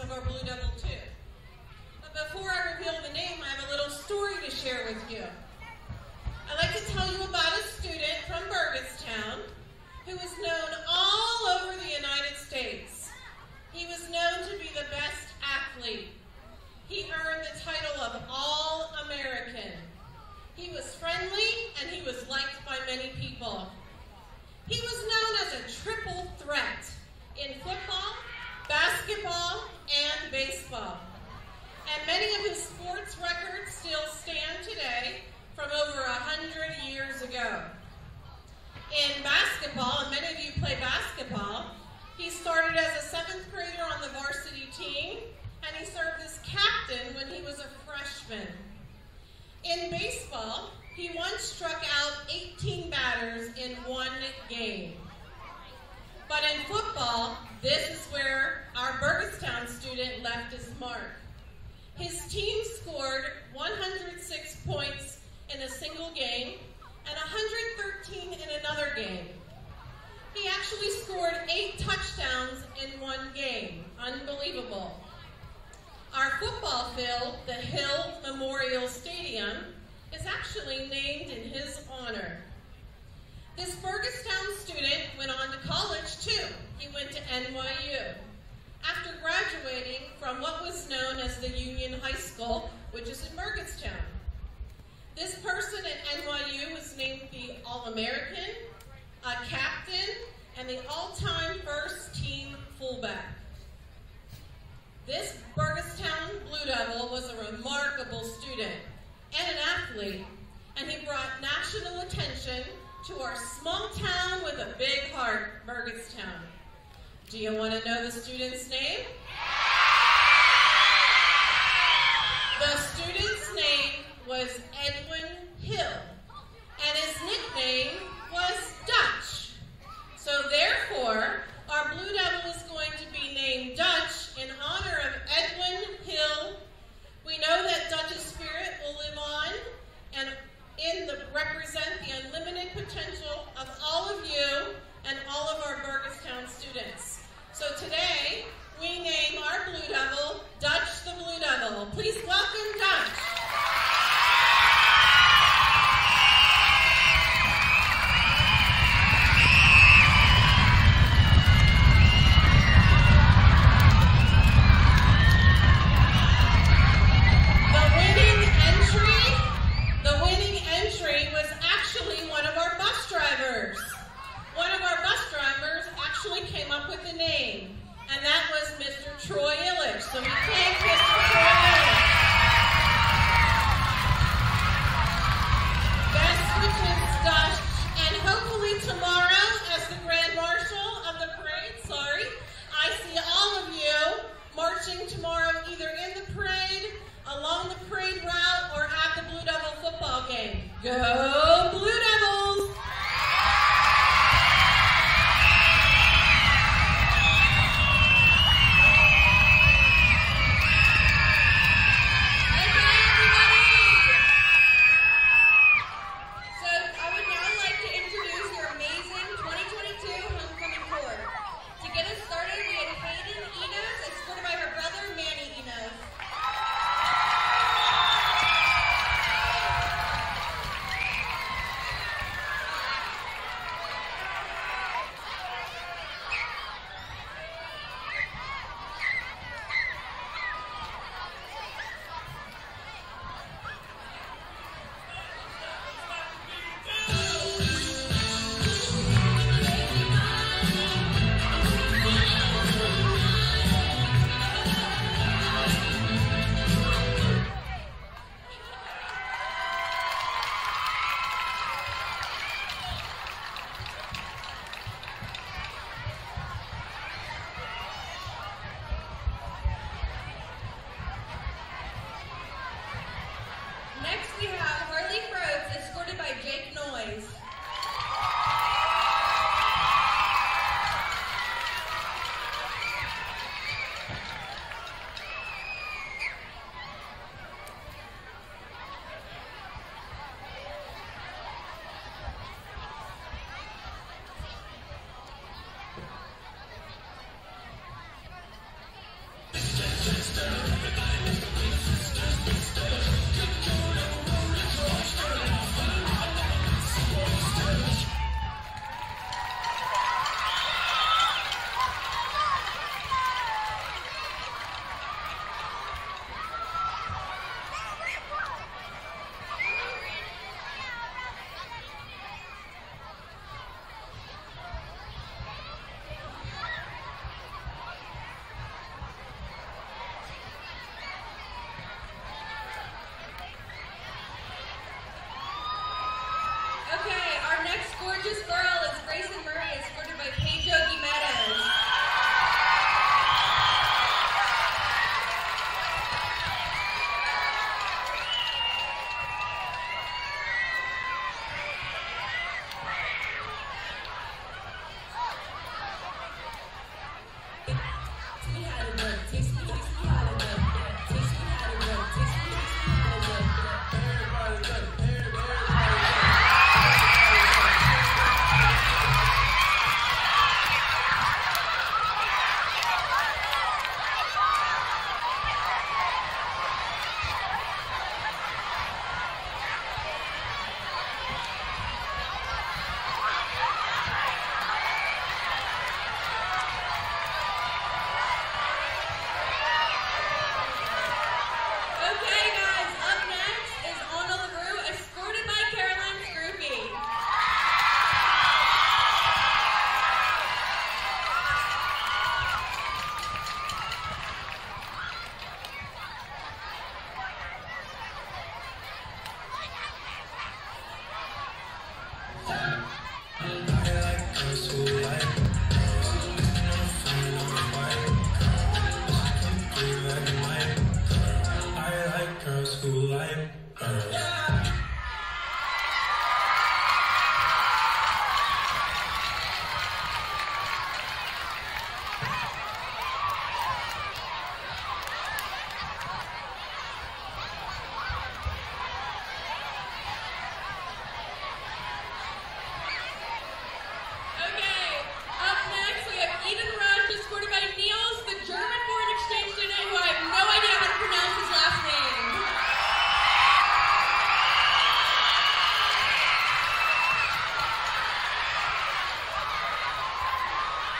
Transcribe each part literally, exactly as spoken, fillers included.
of our Blue Devil too. But before I reveal the name, I have a little story to share with you. I'd like to tell you about a student from Burgettstown who is known all over the United States. He was known to be the best athlete. He earned the title of All-American. He was friendly and he was liked by many people. He was known as a triple threat in football, basketball, and baseball. And many of his sports records still stand today from over a hundred years ago. In basketball, and many of you play basketball, he started as a seventh grader on the varsity team, and he served as captain when he was a freshman. In baseball, he once struck out eighteen batters in one game. But in football, this is where our Burgettstown student left his mark. His team scored one hundred six points in a single game and one hundred thirteen in another game. He actually scored eight touchdowns in one game. Unbelievable. Our football field, the Hill Memorial Stadium, is actually named in his honor. This Burgettstown student went on to college too. He went to N Y U. After graduating from what was known as the Union High School, which is in Burgettstown. This person at N Y U was named the All-American, a captain, and the all-time first team fullback. This Burgettstown Blue Devil was a remarkable student and an athlete, and he brought national attention to our small town with a big heart, Burgettstown. Do you want to know the student's name? The student's name was Edwin Hill, and his nickname was Dutch. So therefore, our Blue Devil is going to be named Dutch in honor of Edwin Hill. We know that Dutch's spirit will live on and in the represent the unlimited potential of all of you and all of our Burgettstown students. So today, we name our Blue Devil Dutch the Blue Devil. Please welcome Dutch. Gorgeous girl is Grayson Murray, escorted by Paige Yogi Meadows.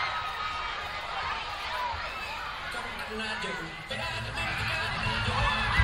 I'm not doing